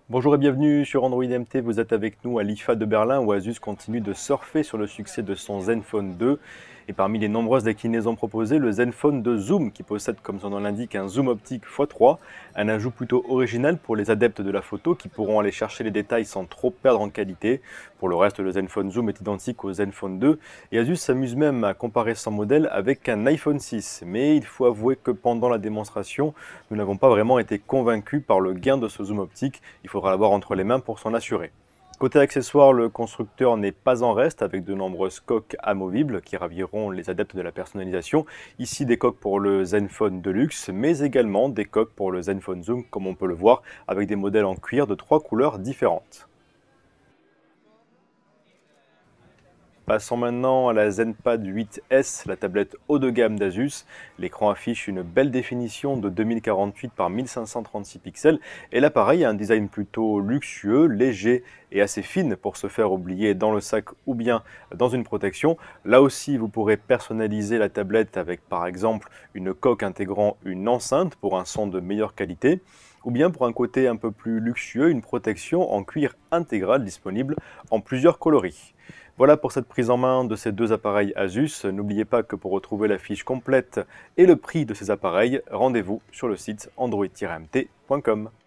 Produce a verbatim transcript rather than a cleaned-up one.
Bonjour et bienvenue sur Android M T, vous êtes avec nous à l'I F A de Berlin où Asus continue de surfer sur le succès de son Zenfone deux. Et parmi les nombreuses déclinaisons proposées, le Zenfone deux Zoom qui possède, comme son nom l'indique, un zoom optique fois trois, un ajout plutôt original pour les adeptes de la photo qui pourront aller chercher les détails sans trop perdre en qualité. Pour le reste, le Zenfone Zoom est identique au Zenfone deux et Asus s'amuse même à comparer son modèle avec un iPhone six. Mais il faut avouer que pendant la démonstration, nous n'avons pas vraiment été convaincus par le gain de ce zoom optique. Il faudra l'avoir entre les mains pour s'en assurer. Côté accessoires, le constructeur n'est pas en reste avec de nombreuses coques amovibles qui raviront les adeptes de la personnalisation. Ici des coques pour le Zenfone Deluxe, mais également des coques pour le Zenfone Zoom comme on peut le voir avec des modèles en cuir de trois couleurs différentes. Passons maintenant à la ZenPad huit S, la tablette haut de gamme d'Asus. L'écran affiche une belle définition de deux mille quarante-huit par mille cinq cent trente-six pixels et l'appareil a un design plutôt luxueux, léger et assez fine pour se faire oublier dans le sac ou bien dans une protection. Là aussi, vous pourrez personnaliser la tablette avec par exemple une coque intégrant une enceinte pour un son de meilleure qualité ou bien pour un côté un peu plus luxueux, une protection en cuir intégral disponible en plusieurs coloris. Voilà pour cette prise en main de ces deux appareils Asus. N'oubliez pas que pour retrouver la fiche complète et le prix de ces appareils, rendez-vous sur le site android tiret m t point com.